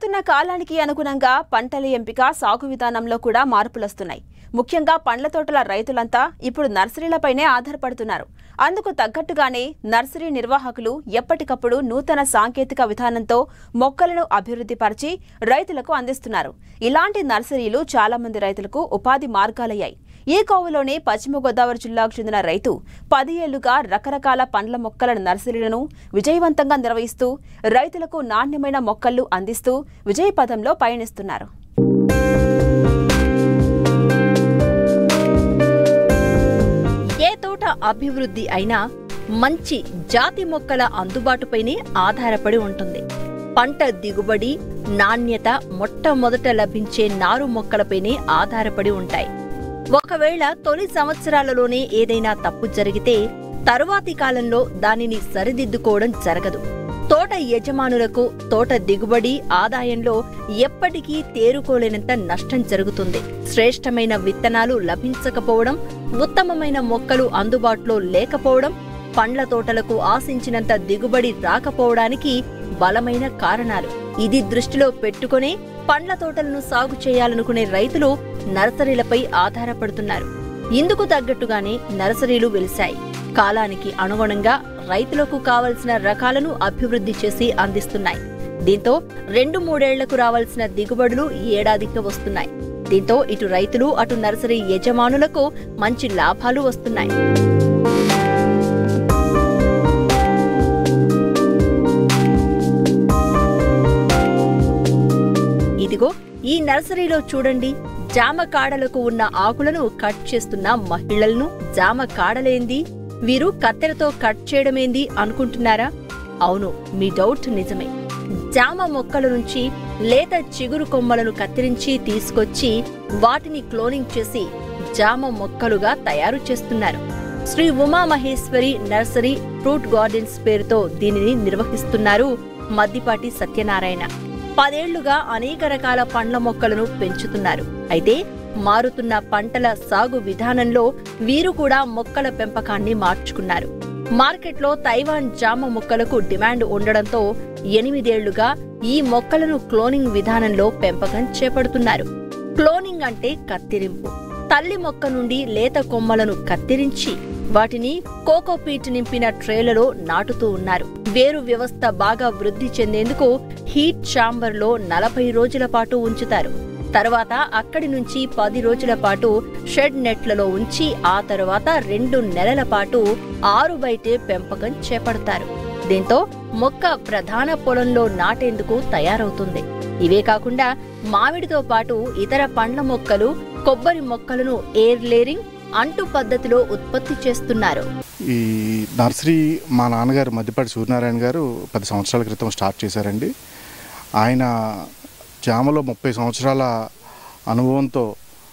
మారుతున్న కాలానికి అనుగుణంగా పంటల ఎంపిక సాగు విధానంలో కూడా మార్పులొస్తున్నాయి. ముఖ్యంగా పండ్ల తోటల రైతులంతా ఇప్పుడు నర్సరీలపైనే ఆధారపడుతున్నారు. అందుకు తగ్గట్టుగానే నర్సరీ నిర్వాహకులు ఎప్పటికప్పుడు నూతన సాంకేతిక విధానంతో మొక్కలను అభివృద్ధి పరిచి రైతులకు అందిస్తున్నారు. ఇలాంటి నర్సరీలు చాలా మంది రైతులకు ఉపాధి మార్గాలయ్యాయి. ఈ కోవలోనే పశ్చిమ గోదావరి జిల్లాకు చెందిన రైతు 10 ఏళ్లుగా రకరకాల పండ్ల మొక్కల నర్సరీలను విజయవంతంగా నిర్వహిస్తూ రైతులకు నాణ్యమైన మొక్కలు అందిస్తూ విజయపథంలో పయనిస్తున్నారు. ఏ తోట అభివృద్ధి అయినా మంచి జాతి మొక్కల అందుబాటుపైనే ఆధారపడి ఉంటుంది. పంట దిగుబడి, నాణ్యత మొట్టమొదట లభించే నారు మొక్కలపైనే ఆధారపడి ఉంటాయి. ఒకవేళ తొలి సంవత్సరాలలోనే ఏదైనా తప్పు జరిగితే తరువాతి కాలంలో దానిని సరిదిద్దుకోవడం జరగదు. తోట యజమానులకు తోట దిగుబడి, ఆదాయంలో ఎప్పటికీ తేరుకోలేనంత నష్టం జరుగుతుంది. శ్రేష్టమైన విత్తనాలు లభించకపోవడం, ఉత్తమమైన మొక్కలు అందుబాటులో లేకపోవడం, పండ్ల తోటలకు ఆశించినంత దిగుబడి రాకపోవడానికి బలమైన కారణాలు. ఇది దృష్టిలో పెట్టుకునే పండ్ల తోటలను సాగు చేయాలనుకునే రైతులు నర్సరీలపై ఆధారపడుతున్నారు. ఇందుకు తగ్గట్టుగానే నర్సరీలు వెలిశాయి. కాలానికి అనుగుణంగా రైతులకు కావలసిన రకాలను అభివృద్ధి చేసి అందిస్తున్నాయి. దీంతో 2-3 ఏళ్లకు రావాల్సిన దిగుబడులు ఏడాదికి వస్తున్నాయి. దీంతో ఇటు రైతులు అటు నర్సరీ యజమానులకు మంచి లాభాలు వస్తున్నాయి. ఇదిగో ఈ నర్సరీలో చూడండి. జామ కాడలకు ఉన్న ఆకులను కట్ చేస్తున్న మహిళలను. జామ కాడలేంది, వీరు కత్తెరతో కట్ చేయడమేంది అనుకుంటున్నారా? అవును, మీ డౌట్ నిజమే. జామ మొక్కల నుంచి లేత చిగురు కొమ్మలను కత్తిరించి తీసుకొచ్చి వాటిని క్లోనింగ్ చేసి జామ మొక్కలుగా తయారు చేస్తున్నారు. Shri Umamaheshwari nursery fruit gardens పేరుతో దీనిని నిర్వహిస్తున్నారు మద్దిపాటి సత్యనారాయణ. 10 ఏళ్లుగా అనేక రకాల పండ్ల మొక్కలను పెంచుతున్నారు. అయితే మారుతున్న పంటల సాగు విధానంలో వీరు కూడా మొక్కల పెంపకాన్ని మార్చుకున్నారు. మార్కెట్లో తైవాన్ జామ మొక్కలకు డిమాండ్ ఉండడంతో 8 ఏళ్లుగా ఈ మొక్కలను క్లోనింగ్ విధానంలో పెంపకం చేపడుతున్నారు. క్లోనింగ్ అంటే కత్తిరింపు. తల్లి మొక్క నుండి లేత కొమ్మలను కత్తిరించి వాటిని కోకోపీట్ నింపిన ట్రేలలో నాటుతూ ఉన్నారు. వేరు వ్యవస్థ బాగా వృద్ధి చెందేందుకు హీట్ ఛాంబర్లో 40 రోజుల పాటు ఉంచుతారు. తర్వాత అక్కడి నుంచి 10 రోజుల పాటు షెడ్ నెట్లలో ఉంచి ఆ తర్వాత 2 నెలల పాటు ఆరు బయటే పెంపకం చేపడతారు. దీంతో మొక్క ప్రధాన పొలంలో నాటేందుకు తయారవుతుంది. ఇవే కాకుండా మామిడితో పాటు ఇతర పండ్ల మొక్కలు, కొబ్బరి మొక్కలను ఎయిర్ లేరింగ్ అంటు పద్ధతిలో ఉత్పత్తి చేస్తున్నారు. ఈ నర్సరీ మా నాన్నగారు మద్దిపాటి సూర్యనారాయణ గారు 10 సంవత్సరాల క్రితం స్టార్ట్ చేశారండి. ఆయన జామలో 30 సంవత్సరాల అనుభవంతో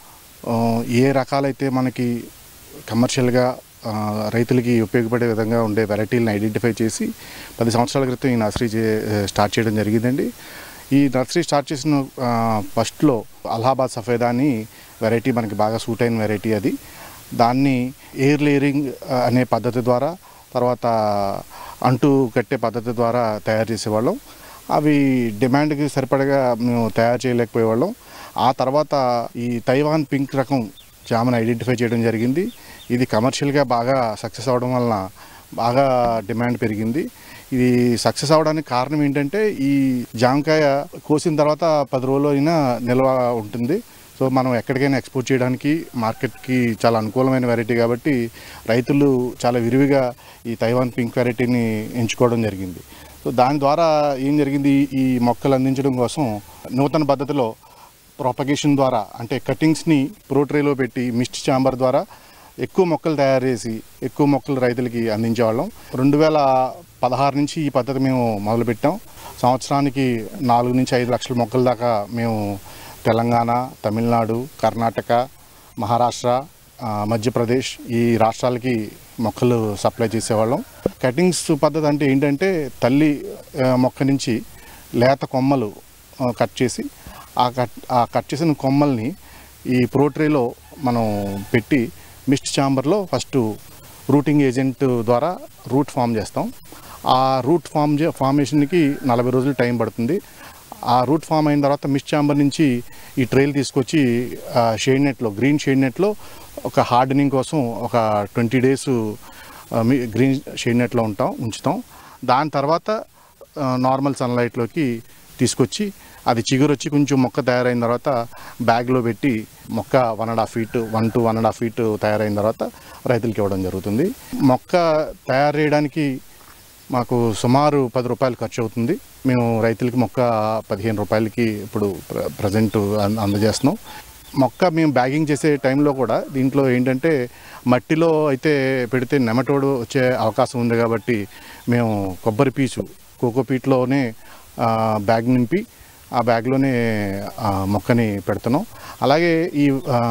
ఏ రకాలైతే మనకి కమర్షియల్గా రైతులకి ఉపయోగపడే విధంగా ఉండే వెరైటీలను ఐడెంటిఫై చేసి 10 సంవత్సరాల క్రితం ఈ నర్సరీ స్టార్ట్ చేయడం జరిగిందండి. ఈ నర్సరీ స్టార్ట్ చేసిన ఫస్ట్లో అలహాబాద్ సఫేదా అని వెరైటీ మనకి బాగా సూట్ అయిన వెరైటీ అది. దాన్ని ఎయిర్ లేయరింగ్ అనే పద్ధతి ద్వారా, తర్వాత అంటు కట్టే పద్ధతి ద్వారా తయారు చేసేవాళ్ళం. అవి డిమాండ్కి సరిపడగా మేము తయారు చేయలేకపోయేవాళ్ళం. ఆ తర్వాత ఈ తైవాన్ పింక్ రకం జామను ఐడెంటిఫై చేయడం జరిగింది. ఇది కమర్షియల్గా బాగా సక్సెస్ అవ్వడం వలన బాగా డిమాండ్ పెరిగింది. ఇది సక్సెస్ అవ్వడానికి కారణం ఏంటంటే ఈ జామకాయ కోసిన తర్వాత 10 రోజులు అయినా నిల్వ ఉంటుంది. సో మనం ఎక్కడికైనా ఎక్స్పోర్ట్ చేయడానికి మార్కెట్కి చాలా అనుకూలమైన వెరైటీ కాబట్టి రైతులు చాలా విరివిగా ఈ తైవాన్ పింక్ వెరైటీని ఎంచుకోవడం జరిగింది. సో దాని ద్వారా ఏం జరిగింది, ఈ మొక్కలు అందించడం కోసం నూతన పద్ధతిలో ప్రొపగేషన్ ద్వారా, అంటే కటింగ్స్ని ప్రోట్రేలో పెట్టి మిస్ట్ ఛాంబర్ ద్వారా ఎక్కువ మొక్కలు తయారు చేసి ఎక్కువ మొక్కలు రైతులకి అందించేవాళ్ళం. 2016 నుంచి ఈ పద్ధతి మేము మొదలుపెట్టాం. సంవత్సరానికి 4 నుంచి 5 లక్షల మొక్కల దాకా మేము తెలంగాణ, తమిళనాడు, కర్ణాటక, మహారాష్ట్ర, మధ్యప్రదేశ్ ఈ రాష్ట్రాలకి మొక్కలు సప్లై చేసేవాళ్ళం. కటింగ్స్ పద్ధతి అంటే ఏంటంటే తల్లి మొక్క నుంచి లేత కొమ్మలు కట్ చేసి ఆ కట్ చేసిన కొమ్మల్ని ఈ ప్రోట్రేలో మనం పెట్టి మిస్ట్ ఛాంబర్లో ఫస్ట్ రూటింగ్ ఏజెంట్ ద్వారా రూట్ ఫామ్ చేస్తాం. ఆ రూట్ ఫార్మేషన్కి 40 రోజులు టైం పడుతుంది. ఆ రూట్ ఫామ్ అయిన తర్వాత మిస్ట్ ఛాంబర్ నుంచి ఈ ట్రైల్ తీసుకొచ్చి షేడ్ నెట్లో, గ్రీన్ షేడ్ నెట్లో ఒక హార్డనింగ్ కోసం ఒక 20 days గ్రీన్ షేడ్ నెట్లో ఉంచుతాం. దాని తర్వాత నార్మల్ సన్లైట్లోకి తీసుకొచ్చి అది చిగురు వచ్చి కొంచెం మొక్క తయారైన తర్వాత బ్యాగ్లో పెట్టి మొక్క 1.5 feet 1 to 1.5 feet తయారైన తర్వాత రైతులకి ఇవ్వడం జరుగుతుంది. మొక్క తయారు చేయడానికి మాకు సుమారు 10 రూపాయలు ఖర్చు అవుతుంది. మేము రైతులకి మొక్క 15 రూపాయలకి ఇప్పుడు ప్రజెంట్ అందజేస్తున్నాం. మొక్క మేము బ్యాగింగ్ చేసే టైంలో కూడా దీంట్లో ఏంటంటే మట్టిలో అయితే పెడితే నెమటోడ్ వచ్చే అవకాశం ఉంది కాబట్టి మేము కొబ్బరి పీచు కోకోపీట్లోనే బ్యాగ్ నింపి ఆ బ్యాగ్లోనే మొక్కని పెడుతున్నాం. అలాగే ఈ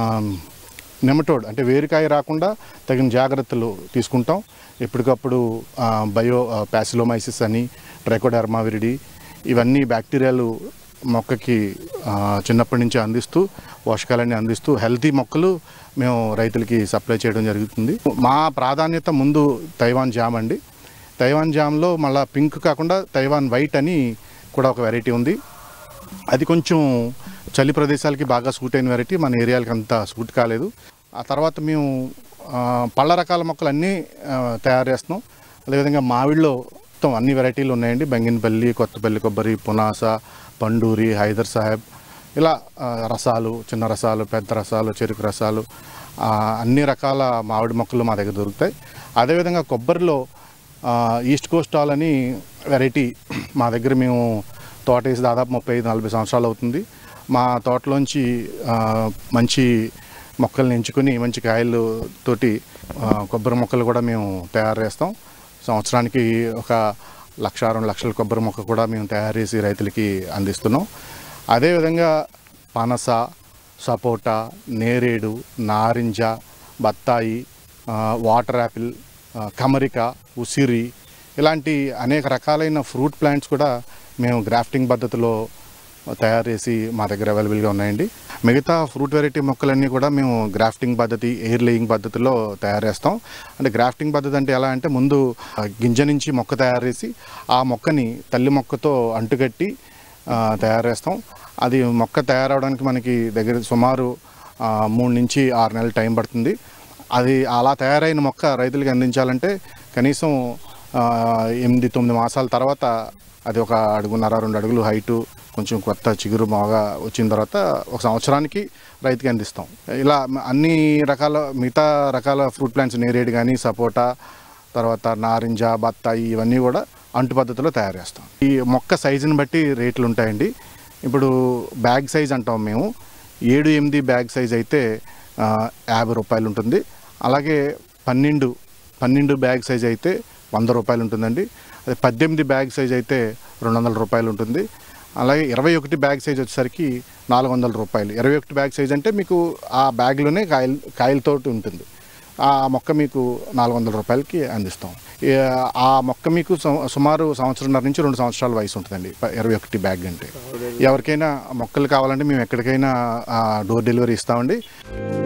నెమటోడ్ అంటే వేరుకాయ రాకుండా తగిన జాగ్రత్తలు తీసుకుంటాం. ఎప్పటికప్పుడు ప్యాసిలోమైసిస్ అని, ట్రైకోడెర్మా విరిడి ఇవన్నీ బ్యాక్టీరియాలు మొక్కకి చిన్నప్పటి నుంచి అందిస్తూ పోషకాలన్నీ అందిస్తూ హెల్తీ మొక్కలు మేము రైతులకి సప్లై చేయడం జరుగుతుంది. మా ప్రాధాన్యత ముందు తైవాన్ జామ్ అండి. తైవాన్ జామ్లో మళ్ళీ పింక్ కాకుండా తైవాన్ వైట్ అని కూడా ఒక వెరైటీ ఉంది. అది కొంచెం చలి ప్రదేశాలకి బాగా సూట్ అయిన వెరైటీ, మన ఏరియాలకి అంత సూట్ కాలేదు. ఆ తర్వాత మేము పళ్ళ రకాల మొక్కలు అన్నీ తయారు చేస్తున్నాం. అదేవిధంగా మామిడిలో మొత్తం అన్ని వెరైటీలు ఉన్నాయండి. బంగినపల్లి, కొత్తపల్లి కొబ్బరి, పునాస, పండూరి, హైదర్ సాహెబ్, ఇలా రసాలు, చిన్న రసాలు, పెద్ద రసాలు, చెరుకు రసాలు, అన్ని రకాల మామిడి మొక్కలు మా దగ్గర దొరుకుతాయి. అదేవిధంగా కొబ్బరిలో ఈస్ట్ కోస్ట్ ఆల్ అని వెరైటీ మా దగ్గర మేము తోట వేసి దాదాపు 35-40 సంవత్సరాలు అవుతుంది. మా తోటలోంచి మంచి మొక్కల్ని ఎంచుకొని మంచి కాయలతోటి కొబ్బరి మొక్కలు కూడా మేము తయారు చేస్తాం. సంవత్సరానికి ఒక 1-2 లక్షల కొబ్బరి మొక్క కూడా మేము తయారు చేసి రైతులకి అందిస్తున్నాం. అదేవిధంగా పనస, సపోటా, నేరేడు, నారింజ, బత్తాయి, వాటర్ యాపిల్, కమరిక, ఉసిరి ఇలాంటి అనేక రకాలైన ఫ్రూట్ ప్లాంట్స్ కూడా మేము గ్రాఫ్టింగ్ పద్ధతిలో తయారు చేసి మా దగ్గర అవైలబుల్గా ఉన్నాయండి. మిగతా ఫ్రూట్ వెరైటీ మొక్కలన్నీ కూడా మేము గ్రాఫ్టింగ్ పద్ధతి, ఎయిర్ లేయింగ్ పద్ధతిలో తయారు చేస్తాం. అంటే గ్రాఫ్టింగ్ పద్ధతి అంటే ఎలా అంటే ముందు గింజ నుంచి మొక్క తయారు చేసి ఆ మొక్కని తల్లి మొక్కతో అంటుకట్టి తయారు చేస్తాం. అది మొక్క తయారవడానికి మనకి దగ్గర సుమారు 3 నుంచి 6 నెలల టైం పడుతుంది. అది అలా తయారైన మొక్క రైతులకి అందించాలంటే కనీసం 8-9 మాసాల తర్వాత అది ఒక 1.5-2 అడుగులు హైటు, కొంచెం కొత్త చిగురు బాగా వచ్చిన తర్వాత 1 సంవత్సరానికి రైతుకి అందిస్తాం. ఇలా అన్ని రకాల మిగతా రకాల ఫ్రూట్ ప్లాంట్స్, నేరేడు కానీ, సపోటా, తర్వాత నారింజ, బత్తాయి ఇవన్నీ కూడా అంటు పద్ధతిలో తయారు చేస్తాం. ఈ మొక్క సైజుని బట్టి రేట్లు ఉంటాయండి. ఇప్పుడు బ్యాగ్ సైజ్ అంటాం మేము. 7-8 బ్యాగ్ సైజ్ అయితే 50 రూపాయలు ఉంటుంది. అలాగే 12 బ్యాగ్ సైజ్ అయితే 100 రూపాయలు ఉంటుందండి. అది 18 బ్యాగ్ సైజ్ అయితే 200 రూపాయలు ఉంటుంది. అలాగే 21 బ్యాగ్ సైజ్ వచ్చేసరికి 400 రూపాయలు. 21 బ్యాగ్ సైజ్ అంటే మీకు ఆ బ్యాగ్లోనే కాయలతో ఉంటుంది. ఆ మొక్క మీకు 400 రూపాయలకి అందిస్తాం. ఆ మొక్క మీకు సుమారు 1.5 నుంచి 2 సంవత్సరాల వయసు ఉంటుందండి 21 బ్యాగ్ అంటే. ఎవరికైనా మొక్కలు కావాలంటే మేము ఎక్కడికైనా డోర్ డెలివరీ ఇస్తామండి.